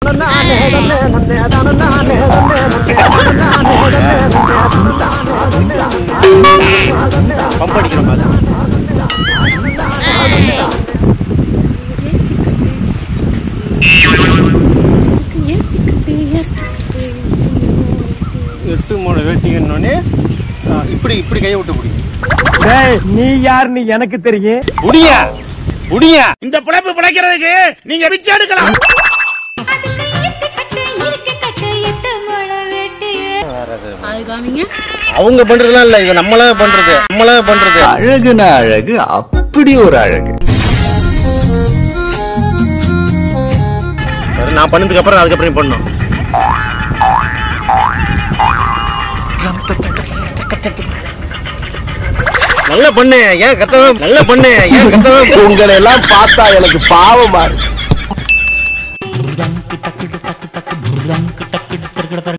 பம்படிக்கிற மாதிரி எட்டு மூணு வேட்டிங்கன்னே இப்படி இப்படி கையை விட்டு பிடி. நீ யாருன்னு எனக்கு தெரியும். முடியா முடியா இந்த பிழைப்பு பிழைக்கிறதுக்கு நீங்க பிச்சை எடுக்கலாம். அவங்க பண்றதுலாம் இல்ல, இது நம்மளே பண்றது. அழகுனா அழகு, அப்படி ஒரு அழகு. நான் பண்ணதுக்கு அப்புறம் அதுக்கப்புறம் நீ பண்ணும். நல்ல பண்ணு, ஏன் கத்தவும் நல்ல பண்ணு, ஏன் கத்தவும். உங்களை எல்லாம் பார்த்தா எனக்கு பாவமா இருக்கு.